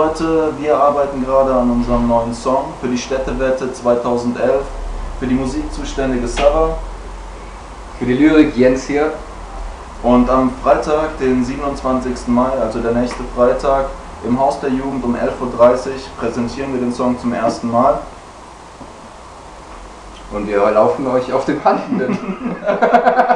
Leute, wir arbeiten gerade an unserem neuen Song für die Städtewette 2011, für die Musik zuständige Sarah. Für die Lyrik Jens hier. Und am Freitag, den 27. Mai, also der nächste Freitag, im Haus der Jugend um 11:30 Uhr präsentieren wir den Song zum ersten Mal. Und wir laufen euch auf dem Handenden.